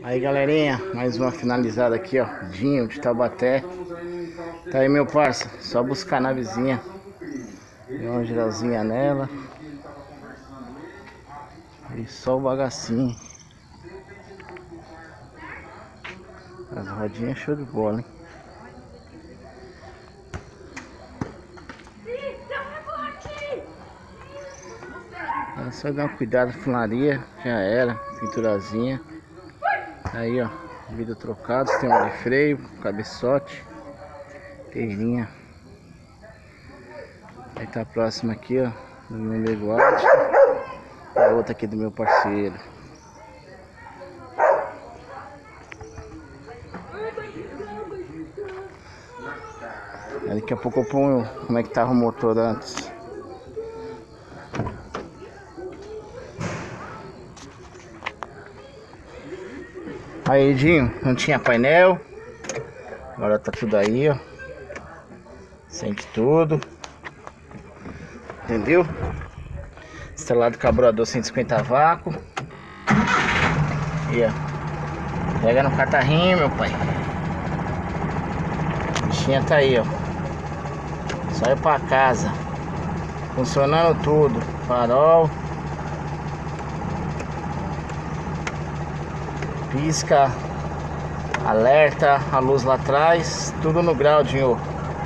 Aí galerinha, mais uma finalizada aqui, ó. Dinho de Taubaté. Tá aí meu parça, só buscar na vizinha. Deu uma geralzinha nela. E só o bagacinho. As rodinhas show de bola, hein? É só dar uma cuidado na funilaria, já era, pinturazinha. Aí ó, vidro trocado, sistema de freio, cabeçote, inteirinha. Aí tá a próxima aqui ó, do meu amigo Arte. E a outra aqui do meu parceiro. Aí daqui a pouco eu ponho como é que tava o motor antes. Aí Dinho, não tinha painel. Agora tá tudo aí, ó. Sente tudo. Entendeu? Instalado carburador 150 vácuo. E ó, pega no catarrinho, meu pai. A bichinha tá aí, ó. Só ir pra casa. Funcionando tudo. Farol. Pisca. Alerta. A luz lá atrás. Tudo no grau, Dinho.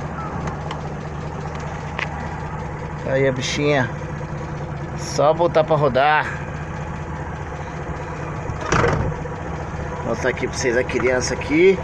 Aí a bichinha. Só voltar pra rodar. Vou mostrar aqui pra vocês a criança aqui.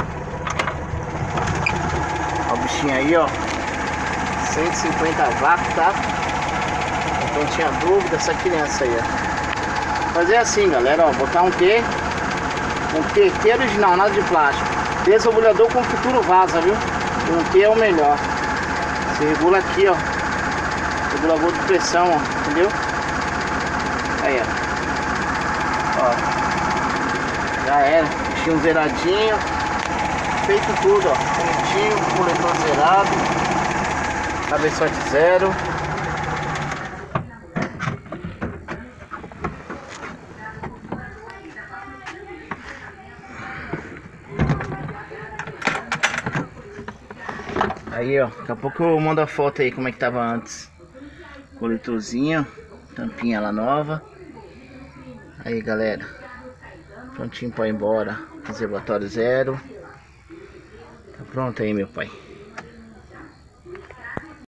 Ó, o bichinho aí, ó. 150 vácuo, tá? Então tinha dúvida essa criança aí, ó. Fazer assim, galera, ó. Botar um T original, nada de plástico. Desobulhador com futuro vaza, viu? Um T é o melhor. Você regula aqui, ó. Regulador de pressão, ó. Entendeu? Aí, ó. Ó. Já era. Bichinho zeradinho. Feito tudo, ó. Bonitinho. Coletor zerado. Cabeçote zero. Aí, ó. Daqui a pouco eu mando a foto aí como é que tava antes. Coletorzinho. Tampinha lá nova. Aí galera, prontinho para ir embora. Reservatório zero. Tá pronto aí meu pai.